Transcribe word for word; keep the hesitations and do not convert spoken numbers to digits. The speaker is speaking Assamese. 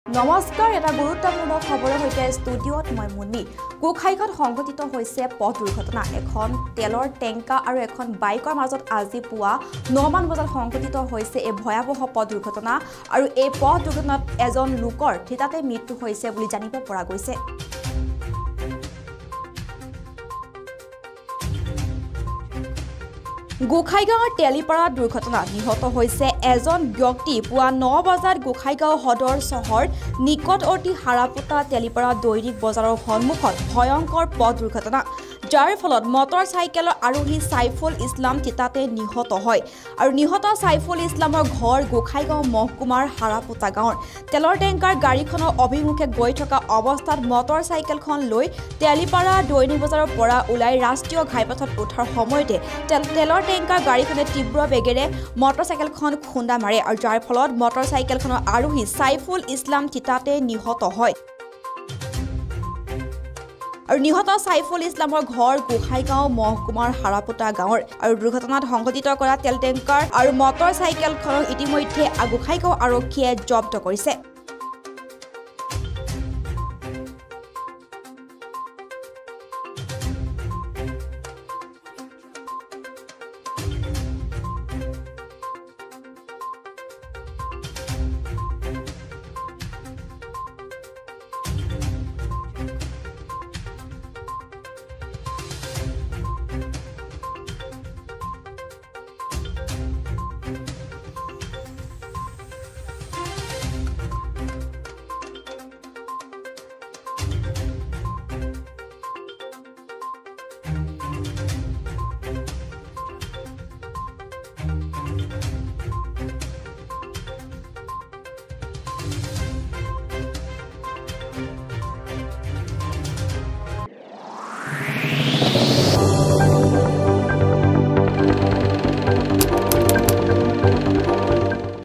নমস্কাৰ এটা গুৰুত্বপূৰ্ণ খবৰৰ সৈতে ষ্টুডিঅ'ত মই মুন্নি গোখাইঘাট সংঘটিত হৈছে পথ দুৰ্ঘটনা এখন তেলৰ টেংকা আৰু এখন বাইকৰ মাজত আজি পুৱা নমান বজাত সংঘটিত হৈছে এই ভয়াৱহ পথ দুৰ্ঘটনা আৰু এই পথ দুৰ্ঘটনাত এজন লোকৰ থিতাতে মৃত্যু হৈছে বুলি জানিব পৰা গৈছে গোখাইগাঁৱৰ তেলিপাৰা দুৰ্ঘটনা নিহত হৈছে এজন ব্যক্তি পুৱা ন বজাত গোখাইগাঁও সদৰ চহৰ নিকটৱৰ্তী হাৰাপুতা তেলিপাৰা দৈনিক বজাৰৰ সন্মুখত ভয়ংকৰ পথ দুৰ্ঘটনা যাৰ ফলত মটৰ চাইকেলৰ আৰোহী সাইফুল ইছলাম তিতাতে নিহত হয় আৰু নিহত সাইফুল ইছলামৰ ঘৰ গোখাইগাঁও মহকুমাৰ হাৰাপুতা গাঁৱৰ তেলৰ টেংকাৰ গাড়ীখনৰ অভিমুখে গৈ থকা অৱস্থাত মটৰ চাইকেলখন লৈ তেলিপাৰা দৈনিক বজাৰৰ পৰা ওলাই ৰাষ্ট্ৰীয় ঘাইপথত উঠাৰ সময়তে তেলৰ টেংকাৰ গাড়ীখনে তীব্ৰ বেগেৰে মটৰ চাইকেলখন খুন্দা মাৰে আৰু যাৰ ফলত মটৰ চাইকেলখনৰ আৰোহী সাইফুল ইছলাম তিতাতে নিহত হয় আৰু নিহত সাইফুল ইছলামৰ ঘৰ গোখাইগাঁও মহকুমাৰ হাৰাপুতা গাঁৱৰ আৰু দুৰ্ঘটনাত সংঘটিত কৰা তেল টেংকাৰ আৰু মটৰ চাইকেলখনক ইতিমধ্যে গোখাইগাঁও আৰক্ষীয়ে জব্দ কৰিছে